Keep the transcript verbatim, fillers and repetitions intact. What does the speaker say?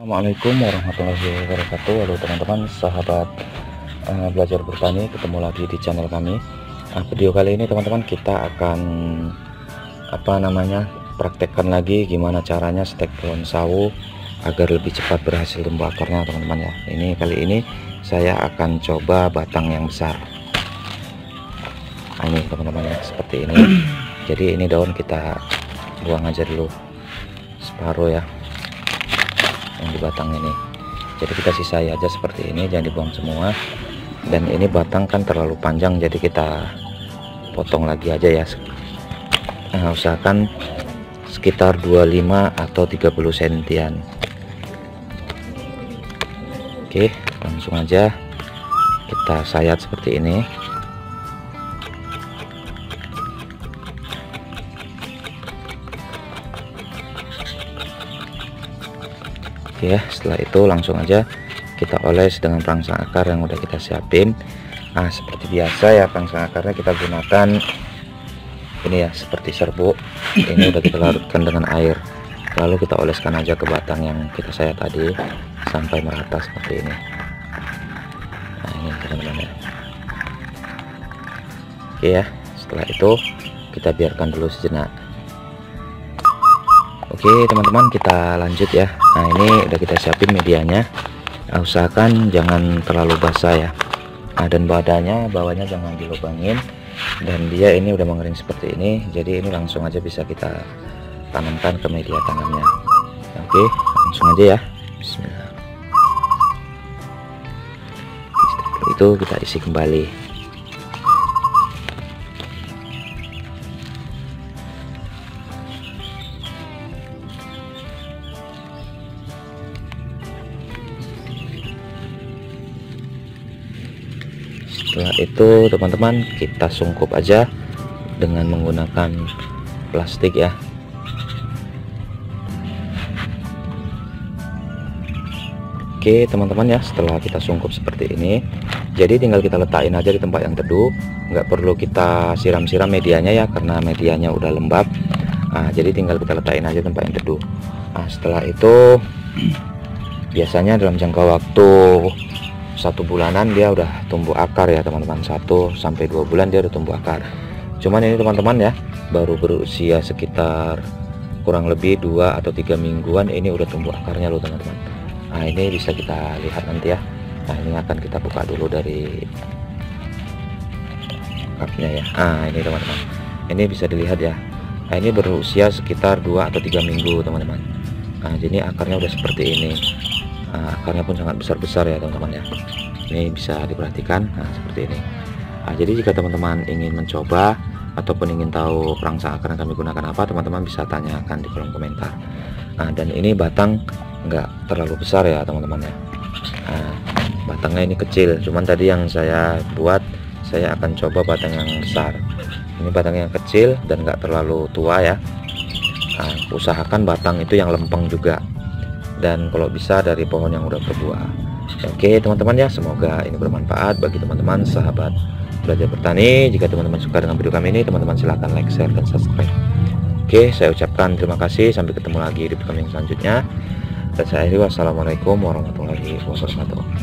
Assalamualaikum warahmatullahi wabarakatuh. Halo teman-teman, sahabat uh, belajar bertani, ketemu lagi di channel kami. Nah, video kali ini teman-teman kita akan apa namanya praktekkan lagi gimana caranya stek pohon sawo agar lebih cepat berhasil tumbuh akarnya teman-teman ya. Ini kali ini saya akan coba batang yang besar. Nah, ini teman-teman ya, seperti ini. Jadi ini daun kita buang aja dulu separuh ya, yang di batang ini. Jadi kita sisai aja seperti ini, jangan dibuang semua. Dan ini batang kan terlalu panjang, jadi kita potong lagi aja ya. Nah, usahakan sekitar dua puluh lima atau tiga puluh sentian. Oke, langsung aja kita sayat seperti ini. Ya, setelah itu langsung aja kita oles dengan perangsang akar yang udah kita siapin. Nah, seperti biasa ya, perangsang akarnya kita gunakan ini ya, seperti serbuk. Ini udah kita larutkan dengan air, lalu kita oleskan aja ke batang yang kita sayat tadi sampai merata seperti ini. Nah, ini teman-teman ya. Oke ya, setelah itu kita biarkan dulu sejenak. Oke teman-teman, kita lanjut ya. Nah, ini udah kita siapin medianya. Nah, usahakan jangan terlalu basah ya. Nah, dan badannya bawahnya jangan dilubangin, dan dia ini udah mengering seperti ini, jadi ini langsung aja bisa kita tanamkan ke media tanamnya. Oke, langsung aja ya. Bismillah. Setelah itu kita isi kembali. Setelah itu teman-teman kita sungkup aja dengan menggunakan plastik ya. Oke teman-teman ya, setelah kita sungkup seperti ini, jadi tinggal kita letakin aja di tempat yang teduh, nggak perlu kita siram-siram medianya ya, karena medianya udah lembab. Nah, jadi tinggal kita letakin aja tempat yang teduh. Nah, setelah itu biasanya dalam jangka waktu satu bulanan dia udah tumbuh akar ya teman-teman. Satu sampai dua bulan dia udah tumbuh akar. Cuman ini teman-teman ya, baru berusia sekitar kurang lebih dua atau tiga mingguan ini udah tumbuh akarnya loh teman-teman. Nah, ini bisa kita lihat nanti ya. Nah, ini akan kita buka dulu dari cupnya ya. Nah, ini teman-teman, ini bisa dilihat ya. Nah, ini berusia sekitar dua atau tiga minggu teman-teman. Nah, jadi akarnya udah seperti ini. Nah, akarnya pun sangat besar-besar ya teman-teman ya. Ini bisa diperhatikan. Nah, seperti ini. Nah, jadi jika teman-teman ingin mencoba ataupun ingin tahu perangsang akar yang kami gunakan apa, teman-teman bisa tanyakan di kolom komentar. Nah, dan ini batang nggak terlalu besar ya teman-teman ya. Nah, batangnya ini kecil, cuman tadi yang saya buat, saya akan coba batang yang besar. Ini batang yang kecil dan nggak terlalu tua ya. Nah, usahakan batang itu yang lempeng juga, dan kalau bisa dari pohon yang udah berbuah. Oke teman-teman ya, semoga ini bermanfaat bagi teman-teman sahabat belajar bertani. Jika teman-teman suka dengan video kami ini, teman-teman silahkan like, share, dan subscribe. Oke, saya ucapkan terima kasih, sampai ketemu lagi di video kami yang selanjutnya, dan saya akhiri wassalamualaikum warahmatullahi wabarakatuh.